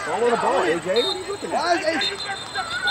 Follow the ball, AJ. What are you looking at? Why is AJ?